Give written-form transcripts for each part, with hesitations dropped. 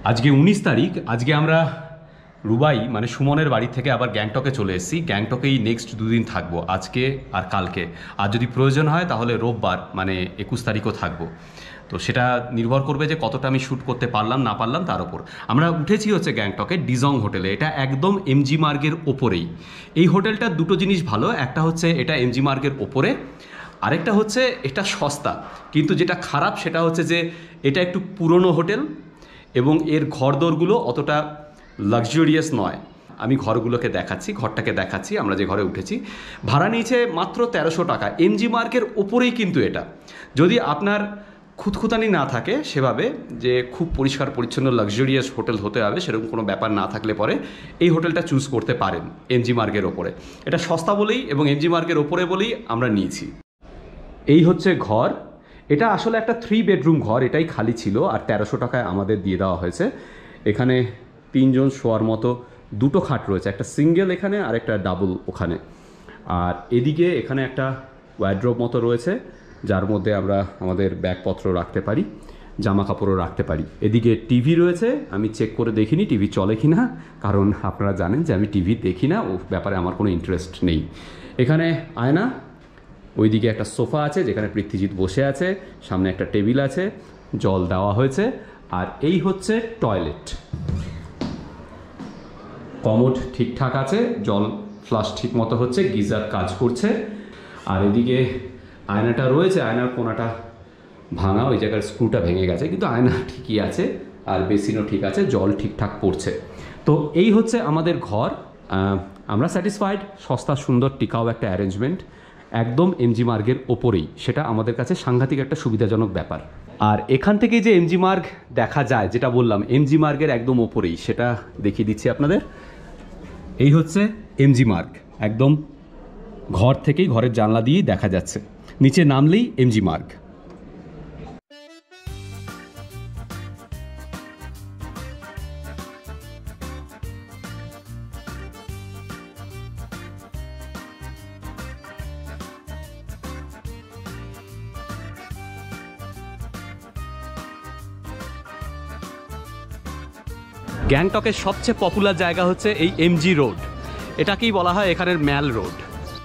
আজকে 19 তারিখ। আজকে আমরা রুবাই মানে সুমনের বাড়ি থেকে আবার গ্যাংটকে চলে এসেছি। গ্যাংটকেই নেক্সট দুদিন থাকবো, আজকে আর কালকে। আর যদি প্রয়োজন হয় তাহলে রোববার মানে 21 তারিখও থাকবো। তো সেটা নির্ভর করবে যে কতটা আমি শ্যুট করতে পারলাম না পারলাম তার উপর। আমরা উঠেছি হচ্ছে গ্যাংটকে ডিজং হোটেলে। এটা একদম এমজি মার্গের ওপরেই। এই হোটেলটার দুটো জিনিস ভালো, একটা হচ্ছে এটা এমজি মার্গের ওপরে, আরেকটা হচ্ছে এটা সস্তা। কিন্তু যেটা খারাপ সেটা হচ্ছে যে এটা একটু পুরনো হোটেল এবং এর ঘরদোরগুলো অতটা লাক্সারিয়াস নয়। আমি ঘরগুলোকে দেখাচ্ছি, ঘরটাকে দেখাচ্ছি। আমরা যে ঘরে উঠেছি ভাড়া নিয়েছে মাত্র 1300 টাকা। এমজি মার্গের ওপরেই কিন্তু এটা। যদি আপনার খুঁতখুতানি না থাকে সেভাবে যে খুব পরিষ্কার পরিচ্ছন্ন লাক্সারিয়াস হোটেল হতে হবে সেরকম কোনো ব্যাপার না থাকলে পরে এই হোটেলটা চুজ করতে পারেন এমজি মার্গের ওপরে। এটা সস্তা বলেই এবং এমজি মার্গের ওপরে বলেই আমরা নিয়েছি। এই হচ্ছে ঘর। এটা আসলে একটা 3 বেডরুম ঘর, এটাই খালি ছিল আর 1300 টাকায় আমাদের দিয়ে দেওয়া হয়েছে। এখানে 3 জন শোয়ার মতো দুটো খাট রয়েছে, একটা সিঙ্গেল এখানে আর একটা ডাবল ওখানে। আর এদিকে এখানে একটা ওয়ার্ড্রোব মতো রয়েছে যার মধ্যে আমরা আমাদের ব্যাগপত্র রাখতে পারি, জামা কাপড়ও রাখতে পারি। এদিকে টিভি রয়েছে, আমি চেক করে দেখিনি টিভি চলে কি না, কারণ আপনারা জানেন যে আমি টিভি দেখি না, ও ব্যাপারে আমার কোনো ইন্টারেস্ট নেই। এখানে আয়না, ওইদিকে একটা সোফা আছে যেখানে পৃথ্বীজিৎ বসে আছে, সামনে একটা টেবিল আছে, জল দেওয়া হয়েছে। আর এই হচ্ছে টয়লেট। কমোড ঠিকঠাক আছে, জল ফ্লাশ ঠিক মতো হচ্ছে, গিজার কাজ করছে। আর এদিকে আয়নাটা রয়েছে, আয়নার কোনাটা ভাঙা, ওই জায়গার স্ক্রুটা ভেঙে গেছে, কিন্তু আয়না ঠিকই আছে। আর বেসিনও ঠিক আছে, জল ঠিকঠাক পড়ছে। তো এই হচ্ছে আমাদের ঘর। আমরা স্যাটিসফাইড। সস্তা সুন্দর টিকাও একটা অ্যারেঞ্জমেন্ট, একদম এমজি মার্গের ওপরেই। সেটা আমাদের কাছে সাংঘাতিক একটা সুবিধাজনক ব্যাপার। আর এখান থেকে যে এমজি মার্গ দেখা যায়, যেটা বললাম এমজি মার্গের একদম ওপরেই, সেটা দেখিয়ে দিচ্ছি আপনাদের। এই হচ্ছে এমজি মার্গ, একদম ঘর থেকেই, ঘরের জানলা দিয়েই দেখা যাচ্ছে। নিচে নামলেই এমজি মার্গ। গ্যাংটকের সবচেয়ে পপুলার জায়গা হচ্ছে এই এমজি রোড। এটাকেই বলা হয় এখানের ম্যাল রোড।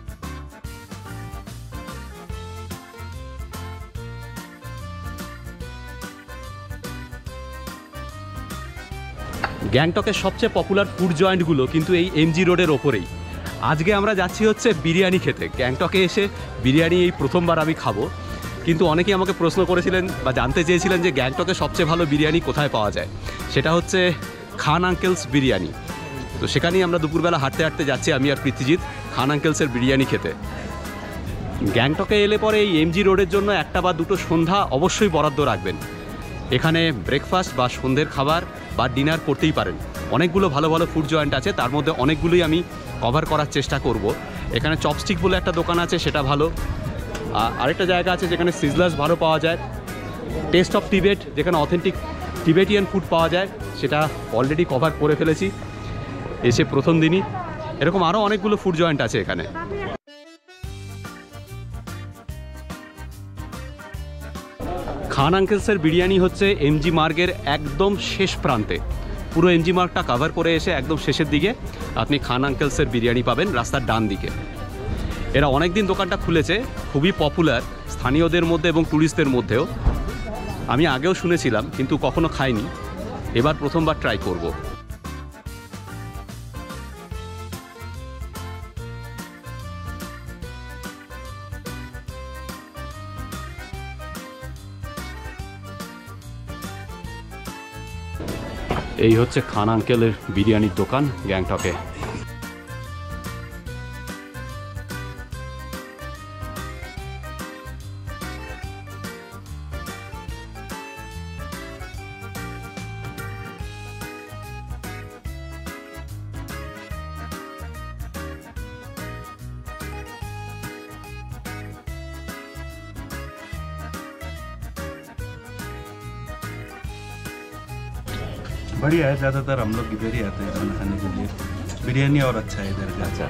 গ্যাংটকের সবচেয়ে পপুলার ফুড জয়েন্টগুলো কিন্তু এই এমজি রোডের ওপরেই। আজকে আমরা যাচ্ছি হচ্ছে বিরিয়ানি খেতে। গ্যাংটকে এসে বিরিয়ানি এই প্রথমবার আমি খাবো। কিন্তু অনেকেই আমাকে প্রশ্ন করেছিলেন বা জানতে চেয়েছিলেন যে গ্যাংটকে সবচেয়ে ভালো বিরিয়ানি কোথায় পাওয়া যায়। সেটা হচ্ছে খান আঙ্কেলস বিরিয়ানি। তো সেখানেই আমরা দুপুরবেলা হাঁটতে হাঁটতে যাচ্ছি, আমি আর পৃথ্বীজিৎ, খান আঙ্কেলসের বিরিয়ানি খেতে। গ্যাংটকে এলে পরে এই এমজি রোডের জন্য একটা বা দুটো সন্ধ্যা অবশ্যই বরাদ্দ রাখবেন। এখানে ব্রেকফাস্ট বা সন্ধ্যের খাবার বা ডিনার করতেই পারেন। অনেকগুলো ভালো ভালো ফুড জয়েন্ট আছে, তার মধ্যে অনেকগুলোই আমি কভার করার চেষ্টা করব। এখানে চপস্টিক বলে একটা দোকান আছে, সেটা ভালো। আরেকটা জায়গা আছে যেখানে সিজলার্স ভালো পাওয়া যায়। টেস্ট অফ টিবেট, যেখানে অথেন্টিক টিবেটিয়ান ফুড পাওয়া যায়, সেটা অলরেডি কভার করে ফেলেছি এসে প্রথম দিনই। এরকম আরও অনেকগুলো ফুড জয়েন্ট আছে এখানে। খান আঙ্কেলসের বিরিয়ানি হচ্ছে এমজি মার্গের একদম শেষ প্রান্তে। পুরো এমজি মার্গটা কভার করে এসে একদম শেষের দিকে আপনি খান আঙ্কেলসের বিরিয়ানি পাবেন, রাস্তার ডান দিকে। এরা অনেক দিন দোকানটা খুলেছে, খুবই পপুলার স্থানীয়দের মধ্যে এবং ট্যুরিস্টদের মধ্যেও। আমি আগেও শুনেছিলাম কিন্তু কখনো খাইনি, এবার প্রথমবার ট্রাই করব। এই হচ্ছে খান আঙ্কেলের বিরিয়ানির দোকান গ্যাংটকে। बढ़िया है, ज़्यादातर हम लोग इधर ही आते हैं खाना खाने के लिए। बिरयानी और अच्छा है इधर का। अच्छा,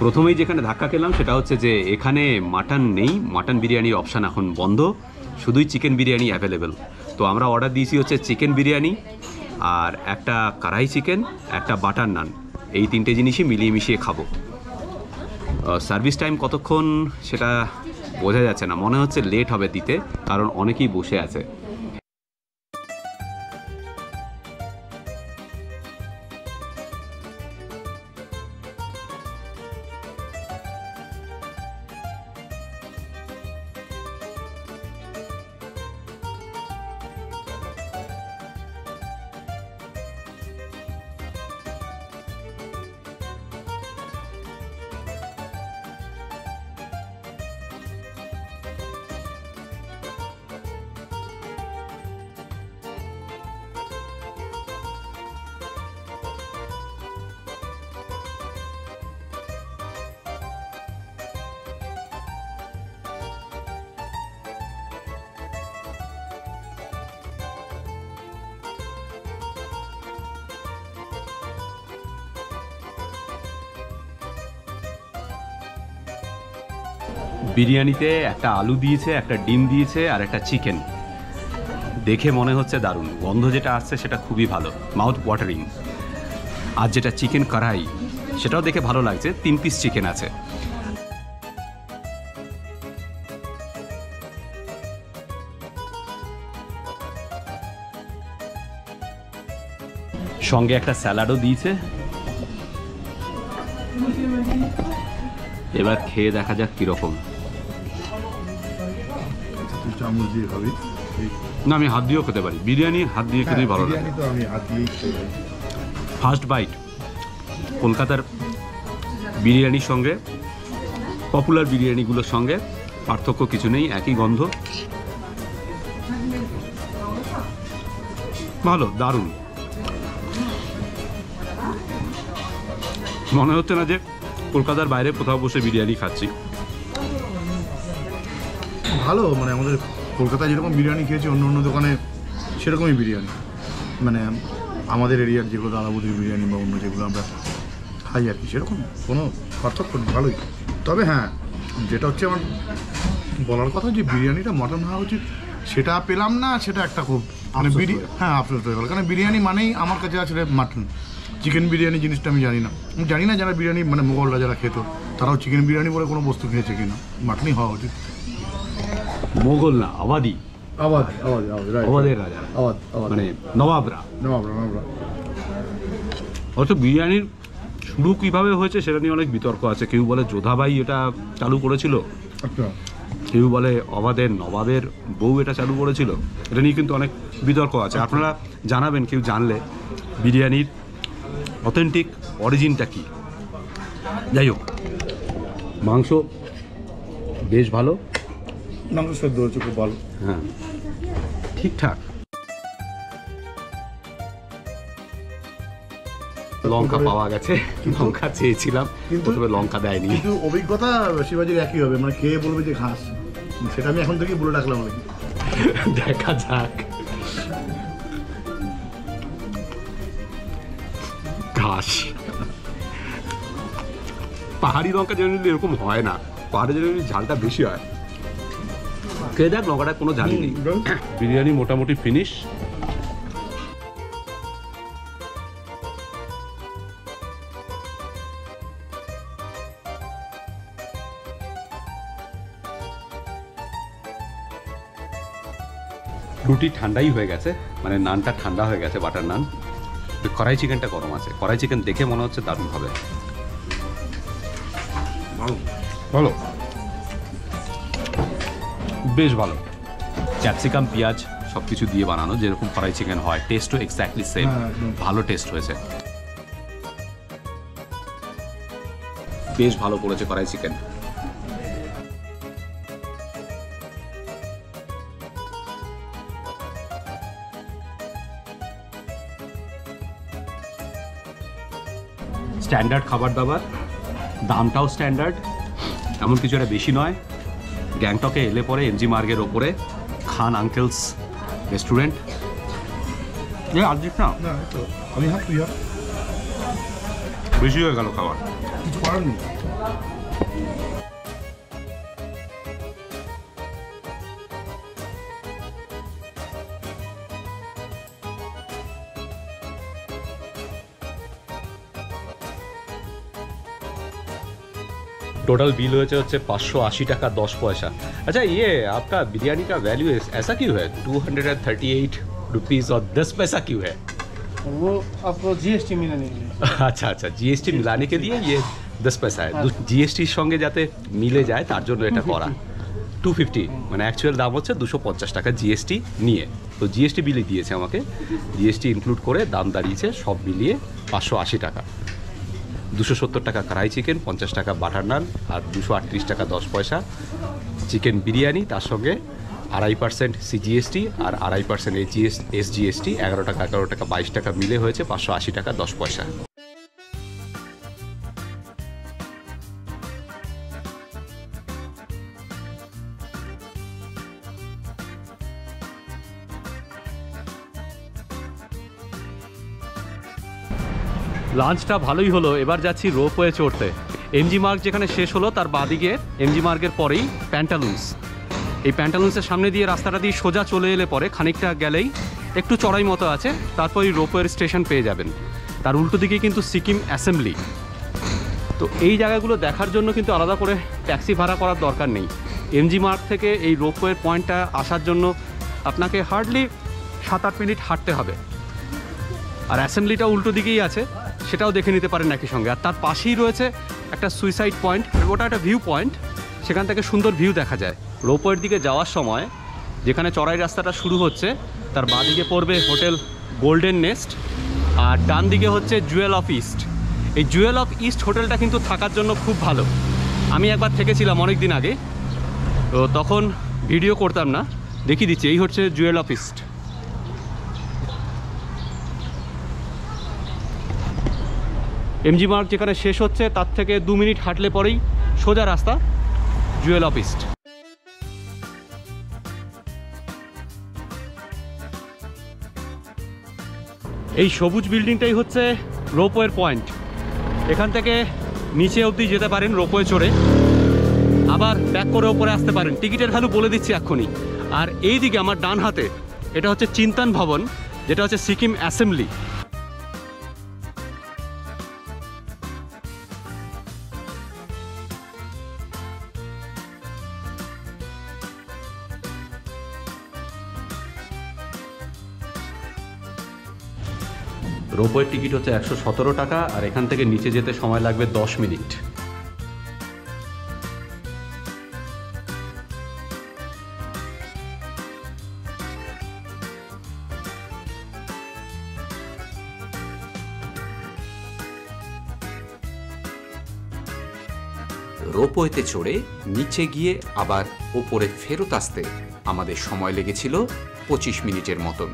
প্রথমেই যেখানে ধাক্কা খেলাম সেটা হচ্ছে যে এখানে মাটন নেই, মাটন বিরিয়ানির অপশান এখন বন্ধ, শুধুই চিকেন বিরিয়ানি অ্যাভেলেবেল। তো আমরা অর্ডার দিয়েছি হচ্ছে চিকেন বিরিয়ানি আর একটা কড়াই চিকেন, একটা বাটার নান, এই তিনটে জিনিসই মিলিয়ে মিশিয়ে খাবো। সার্ভিস টাইম কতক্ষণ সেটা বোঝা যাচ্ছে না, মনে হচ্ছে লেট হবে দিতে, কারণ অনেকেই বসে আছে। বিরিয়ানিতে একটা আলু দিয়েছে, একটা ডিম দিয়েছে আর একটা চিকেন, দেখে মনে হচ্ছে দারুণ। গন্ধ যেটা আসছে সেটা খুবই ভালো, মাউথ ওয়াটারিং। আর যেটা চিকেন কড়াই সেটাও দেখে ভালো লাগছে, 3 পিস চিকেন আছে। সঙ্গে একটা স্যালাডও দিয়েছে। এবার খেয়ে দেখা যাক কিরকম। চামচ দিয়ে খাবি? না, আমি হাত দিয়েও খেতে পারি, বিরিয়ানি হাত দিয়ে খেতেই ভালো লাগে। বিরিয়ানি তো আমি হাত দিয়েই খাই। First bite. কলকাতার বিরিয়ানির সঙ্গে পপুলার বিরিয়ানিগুলোর সঙ্গে পার্থক্য কিছু নেই, একই গন্ধ, ভালো, দারুণ। মনে হচ্ছে না যে কলকাতার বাইরে কোথাও বসে বিরিয়ানি খাচ্ছি। ভালো, মানে আমাদের কলকাতায় যেরকম বিরিয়ানি খেয়েছি অন্য অন্য দোকানে সেরকমই বিরিয়ানি, মানে আমাদের এরিয়ার যেগুলো দাদাবুদির বিরিয়ানি বা অন্য যেগুলো আমরা খাই আর কি, সেরকম কোনো পার্থক্য নেই, ভালোই। তবে হ্যাঁ, যেটা হচ্ছে আমার বলার কথা যে বিরিয়ানিটা মটন হওয়া উচিত, সেটা পেলাম না, সেটা একটা খুব মানে হ্যাঁ আফসোস হয়ে গেল। কারণ বিরিয়ানি মানেই আমার কাছে আছে মাটন, চিকেন বিরিয়ানি জিনিসটা আমি জানি না। আমি জানি না যারা বিরিয়ানি মানে মোগলরা যারা খেত তারাও চিকেন বিরিয়ানি বলে কোনো বস্তু খেয়েছে কিনা, মাটনই হওয়া উচিত। মোগল না, আবাদি, আওয়াজ আওয়াজ আবাদের রাজা, আওয়াজ মানে নবাবরা। নবাবরা অথচ বিরিয়ানির শুরু কীভাবে হয়েছে সেটা নিয়ে অনেক বিতর্ক আছে। কেউ বলে যোধাবাই এটা চালু করেছিল, আচ্ছা, কেউ বলে অবাধের নবাবের বউ এটা চালু করেছিল। এটা নিয়ে কিন্তু অনেক বিতর্ক আছে। আপনারা জানাবেন কেউ জানলে বিরিয়ানির অথেন্টিক অরিজিনটা কী। যাই হোক, মাংস বেশ ভালো, মাংস সেদ্ধ হয়েছে খুব ভালো, হ্যাঁ ঠিকঠাক। লঙ্কা পাওয়া গেছে, লঙ্কা চেয়েছিলাম কিন্তু প্রথমে লঙ্কা দেয়নি। কিন্তু অভিজ্ঞতা শিবাজির একই হবে, মানে খেয়ে বলবে যে ঘাস, সেটা আমি এখন থেকেই বলে রাখলাম আর কি। দেখা যাক। ঘাস, পাহাড়ি লঙ্কা জেনারেলি এরকম হয় না, পাহাড়ি জেনারেলি ঝালটা বেশি হয়। খেয়ে দেখ, লঙ্কাটা কোনো ঝালই নেই। বিরিয়ানি মোটামুটি ফিনিশ। রুটি ঠান্ডাই হয়ে গেছে, মানে নানটা ঠান্ডা হয়ে গেছে, বাটার নান। কড়াই চিকেনটা গরম আছে, কড়াই চিকেন দেখে মনে হচ্ছে দারুণ হবে। ভালো ভালো, বেশ ভালো। ক্যাপসিকাম, পেঁয়াজ সব কিছু দিয়ে বানানো, যেরকম কড়াই চিকেন হয়, টেস্টও এক্স্যাক্টলি সেম, ভালো টেস্ট হয়েছে, বেশ ভালো করেছে কড়াই চিকেন। স্ট্যান্ডার্ড খাবার দাবার, দামটাও স্ট্যান্ডার্ড, এমন কিছু একটা বেশি নয়। গ্যাংটকে এলে পরে এমজি মার্গের ওপরে খান আঙ্কেলস রেস্টুরেন্ট। আজকে না না, তো আমি হাত তুই হাত বেশি হয়ে গেল খাবার। কিছু করার নেই। टोटल बिल हुए 580 টাকা 10 পয়সা। अच्छा ये आपका बिरयानी का वैल्यू ऐसा क्यों है 238 रुपीज़ और 10 पैसा क्यों है? वो आपको जीएसटी मिलाने के लिए। আচ্ছা আচ্ছা জিএসটি মিলানে কে দিয়ে ये 10 पैसा है জিএসটির সঙ্গে যাতে মিলে যায় তার জন্য এটা করা। 250 মানে অ্যাকচুয়াল দাম হচ্ছে 250 টাকা জিএসটি নিয়ে। তো জিএসটি বিলই দিয়েছে আমাকে, জিএসটি ইনক্লুড করে দাম দাঁড়িয়েছে সব মিলিয়ে 580 টাকা। 270 টাকা কড়াই চিকেন, 50 টাকা বাটার নান আর 238 টাকা 10 পয়সা চিকেন বিরিয়ানি, তার সঙ্গে 2.5% সিজিএসটি আর 2.5% এসজিএসটি, 11 টাকা 22 টাকা মিলে হয়েছে 580 টাকা 10 পয়সা। লাঞ্চটা ভালোই হলো, এবার যাচ্ছি রোপওয়ে চড়তে। এমজি মার্গ যেখানে শেষ হলো তার বাদিকে এমজি মার্গের পরেই প্যান্টালুন্স। এই প্যান্টালুন্সের সামনে দিয়ে রাস্তাটা দিয়ে সোজা চলে এলে পরে খানিকটা গেলেই একটু চড়াই মতো আছে, তারপরই রোপওয়ের স্টেশন পেয়ে যাবেন। তার উল্টো দিকে কিন্তু সিকিম অ্যাসেম্বলি। তো এই জায়গাগুলো দেখার জন্য কিন্তু আলাদা করে ট্যাক্সি ভাড়া করার দরকার নেই। এমজি মার্গ থেকে এই রোপওয়ের পয়েন্টটা আসার জন্য আপনাকে হার্ডলি 7-8 মিনিট হাঁটতে হবে। আর অ্যাসেম্বলিটা উল্টো দিকেই আছে, সেটাও দেখে নিতে পারেন একই সঙ্গে। আর তার পাশেই রয়েছে একটা সুইসাইড পয়েন্ট, ওটা একটা ভিউ পয়েন্ট, সেখান থেকে সুন্দর ভিউ দেখা যায়। রোপওয়ের দিকে যাওয়ার সময় যেখানে চড়াই রাস্তাটা শুরু হচ্ছে তার বাঁ দিকে পড়বে হোটেল গোল্ডেন নেস্ট, আর ডান দিকে হচ্ছে জুয়েল অফ ইস্ট। এই জুয়েল অফ ইস্ট হোটেলটা কিন্তু থাকার জন্য খুব ভালো। আমি একবার থেকেছিলাম অনেক দিন আগে, তো তখন ভিডিও করতাম না, দেখিয়ে দিচ্ছি। এই হচ্ছে জুয়েল অফ ইস্ট। এমজি মার্গ যেখানে শেষ হচ্ছে তার থেকে 2 মিনিট হাঁটলে পরেই সোজা রাস্তা জুয়েল অফ ইস্ট। এই সবুজ বিল্ডিংটাই হচ্ছে রোপওয়ের পয়েন্ট। এখান থেকে নিচে অবধি যেতে পারেন রোপওয়ে চড়ে, আবার ব্যাক করে ওপরে আসতে পারেন। টিকিটের ভ্যালু বলে দিচ্ছি এক্ষুনি। আর এই দিকে আমার ডান হাতে এটা হচ্ছে চিন্তন ভবন, যেটা হচ্ছে সিকিম অ্যাসেম্বলি। রোপওয়ের টিকিট হচ্ছে 117 টাকা, আর এখান থেকে নিচে যেতে সময় লাগবে 10 মিনিট। রোপওয়েতে চড়ে নিচে গিয়ে আবার ওপরে ফেরত আসতে আমাদের সময় লেগেছিল 25 মিনিটের মতন।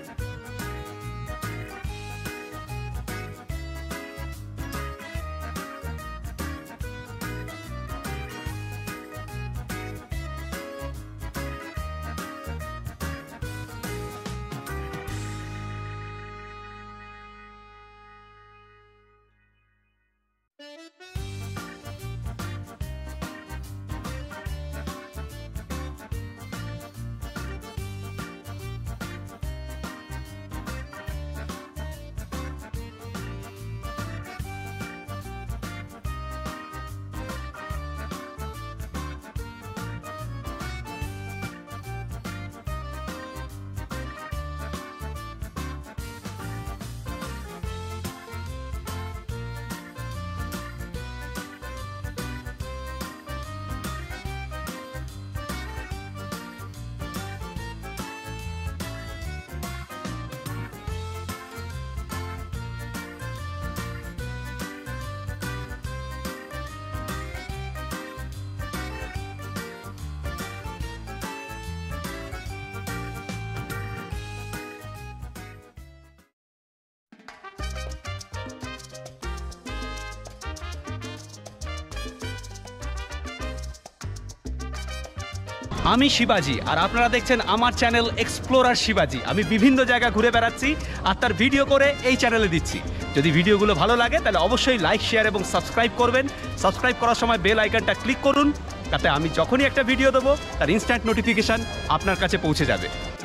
আমি শিবাজি, আর আপনারা দেখছেন আমার চ্যানেল এক্সপ্লোরার শিবাজি। আমি বিভিন্ন জায়গা ঘুরে বেড়াচ্ছি আর তার ভিডিও করে এই চ্যানেলে দিচ্ছি। যদি ভিডিওগুলো ভালো লাগে তাহলে অবশ্যই লাইক, শেয়ার এবং সাবস্ক্রাইব করবেন। সাবস্ক্রাইব করার সময় বেল আইকনটা ক্লিক করুন, তাতে আমি যখনই একটা ভিডিও দেবো তার ইনস্ট্যান্ট নোটিফিকেশান আপনার কাছে পৌঁছে যাবে।